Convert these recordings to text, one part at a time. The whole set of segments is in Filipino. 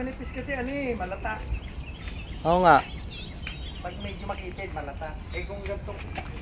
manipis kasi ano eh, malata. Oo nga. Pag medyo makitid, malata. Eh kung ganito,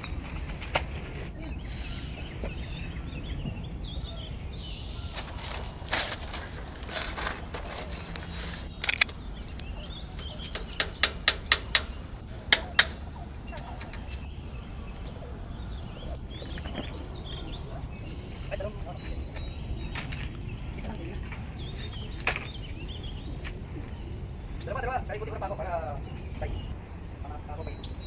dalawa, kaya ikutin mo na pa ako para tayo. Ako pa ito.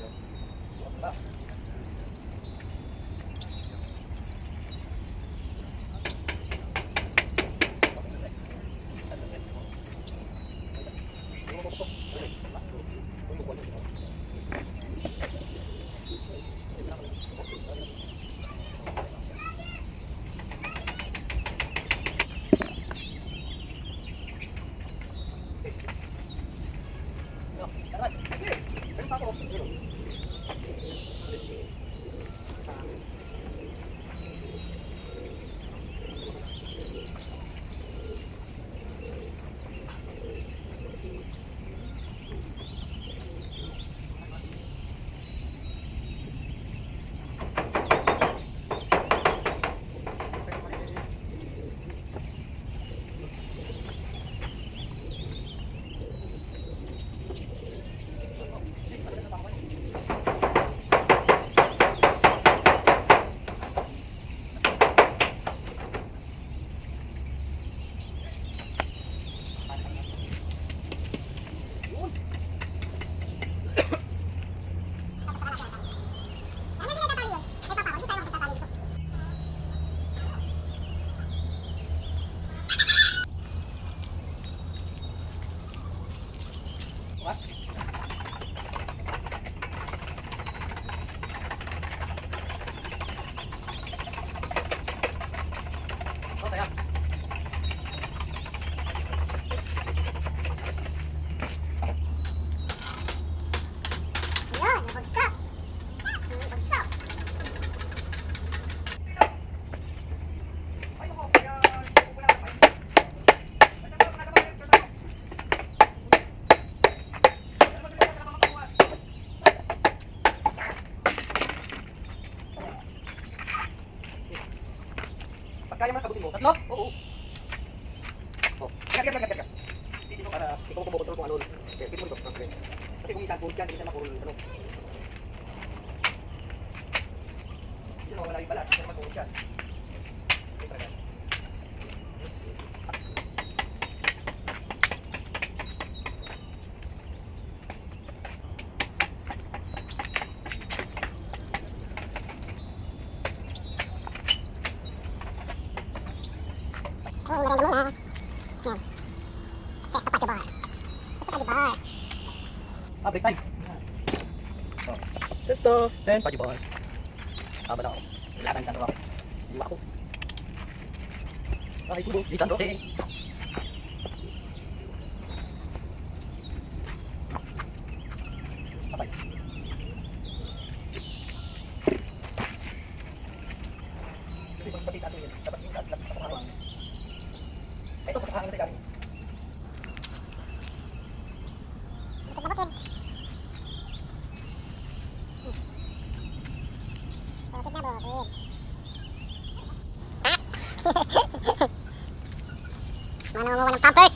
Kaya man abutin mo? Tatlo? Oo. Oh, gat. Dito para ikaw kumukutol kung ano. Okay, dito mo ito. Okay. Kasi kung isang pulot yan, hindi siya makurul. Ano? Dito na wala yung balat. Hindi siya makurul yan. Ito talaga. Merenda muna. Yan. Test pa si bar. Test pa si bar. Break time. Oh. Testo. Then, pagi bar. Tama na ako. Kailangan saan ako. Iwa ako. Ay, tubo. Di saan okay. Patay. Kasi pag patitaas mo yun, dapat yung taas lang sa hawang. Ito, pasahangan na sa galing. Bukid na bukid. Bukid na bukid. Manunguha ng pampers.